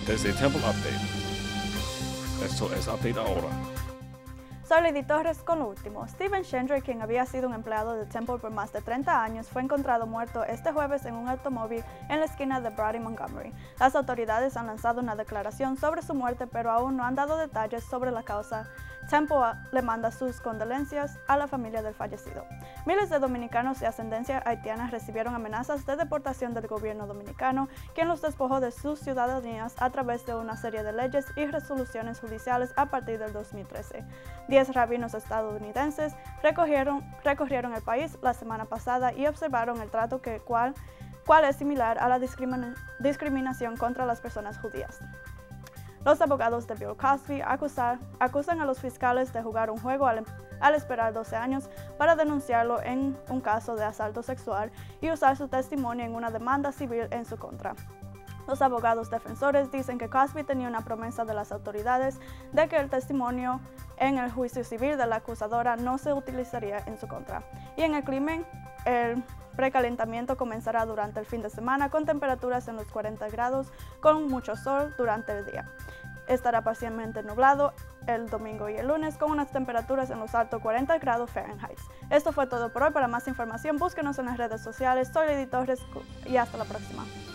desde Temple Update. Esto es Update ahora. Soy Lady Torres con lo último. Stephen Shendry, quien había sido un empleado de Temple por más de 30 años, fue encontrado muerto este jueves en un automóvil en la esquina de Broad y Montgomery. Las autoridades han lanzado una declaración sobre su muerte, pero aún no han dado detalles sobre la causa. Temple le manda sus condolencias a la familia del fallecido. Miles de dominicanos de ascendencia haitiana recibieron amenazas de deportación del gobierno dominicano, quien los despojó de sus ciudadanías a través de una serie de leyes y resoluciones judiciales a partir del 2013. 10 rabinos estadounidenses recorrieron el país la semana pasada y observaron el trato cual es similar a la discriminación contra las personas judías. Los abogados de Bill Cosby acusan a los fiscales de jugar un juego al esperar 12 años para denunciarlo en un caso de asalto sexual y usar su testimonio en una demanda civil en su contra. Los abogados defensores dicen que Cosby tenía una promesa de las autoridades de que el testimonio en el juicio civil de la acusadora no se utilizaría en su contra. Y en el crimen, el precalentamiento comenzará durante el fin de semana con temperaturas en los 40 grados con mucho sol durante el día. Estará parcialmente nublado el domingo y el lunes con unas temperaturas en los altos 40 grados Fahrenheit. Esto fue todo por hoy. Para más información, búsquenos en las redes sociales. Soy Lady Torres y hasta la próxima.